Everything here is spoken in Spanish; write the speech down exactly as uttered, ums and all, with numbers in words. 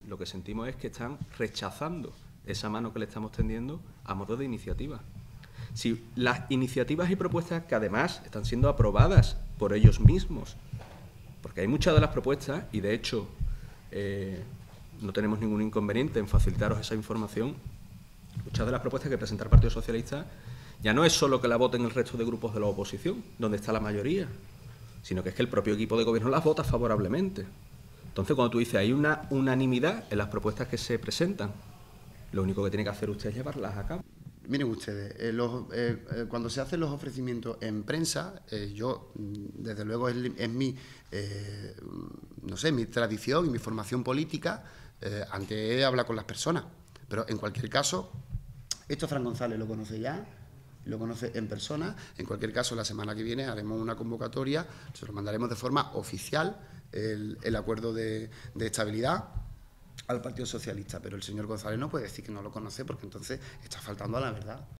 lo que sentimos es que están rechazando esa mano que le estamos tendiendo a modo de iniciativa. Si las iniciativas y propuestas que además están siendo aprobadas por ellos mismos, porque hay muchas de las propuestas, y de hecho eh, no tenemos ningún inconveniente en facilitaros esa información, muchas de las propuestas que presenta el Partido Socialista ya no es solo que la voten el resto de grupos de la oposición, donde está la mayoría, sino que es que el propio equipo de gobierno las vota favorablemente. Entonces, cuando tú dices hay una unanimidad en las propuestas que se presentan, lo único que tiene que hacer usted es llevarlas a cabo. Miren ustedes, eh, los, eh, eh, cuando se hacen los ofrecimientos en prensa, eh, yo, desde luego, es, es mi, eh, no sé, mi tradición y mi formación política, eh, antes hablar con las personas. Pero, en cualquier caso, esto Fran González lo conoce ya, lo conoce en persona. En cualquier caso, la semana que viene haremos una convocatoria, se lo mandaremos de forma oficial, el, el acuerdo de, de estabilidad al Partido Socialista, pero el señor González no puede decir que no lo conoce porque entonces está faltando a la verdad.